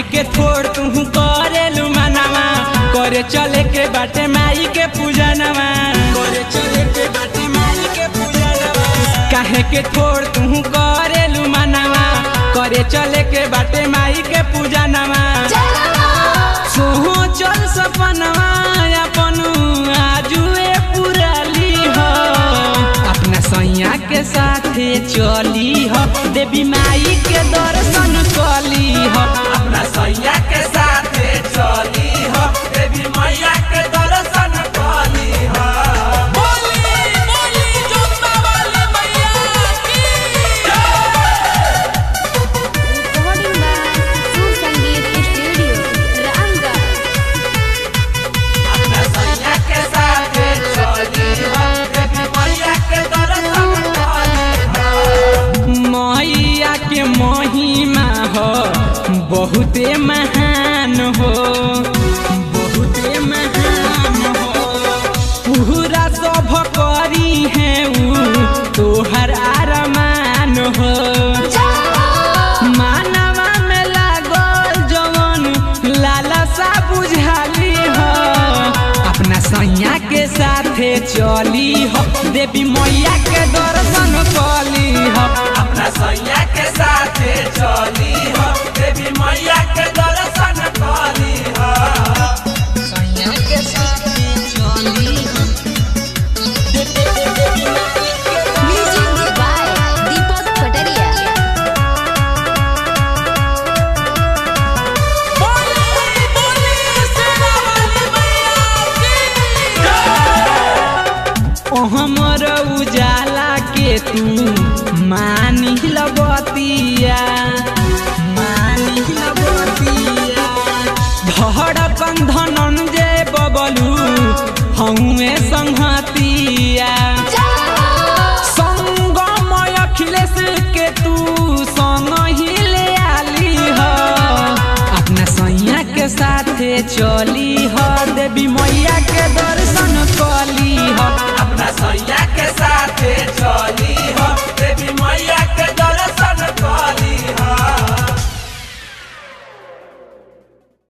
के थोड़ तू करेलू मनावा करे चले के बाटे माई के पूजनवा करे चले के बाटे माई के पूजनवा काहे के थोड़ तू करेलू मनावा करे चले के बाटे माई के पूजनवा सोहो चल सपनवा अपन आजुए पुराली हो अपना सैया के साथे चली हो देवी माई के दर्शन कली हो अपना सैया के साथे चली हो देवी मैया के दर्शन कली हो। बोली बोली जोता वाली मैया की रिकॉर्डिंग बाय सुर संगीत स्टूडियो रामगढ़। अपना सैया के साथे चली हो देवी मैया के दर्शन कली हो। मैया के महिमा हो बहुते महान हो बहुते महान हो पूरा सब करी है तोहर आरमान हो मानवा में लागल जवन लालसा बुझाली हो अपना सैया के साथे चली हो देवी मैया के दर्शन कली हो अपना सैया के साथे चली हो देवी मैया के दर्शन कली हो। सैया के साथे चली हो म्यूजिक बाय दीपक कटरिया। बोली बोली सेना वाली मैया की हमर उजाला के तू मानी लगतिया मानी लगतिया धड़कन धनंजय बबलू हउए संहतिया संगमय अखिलेश के तू संग ही ले आली हो अपना सैया के साथे चली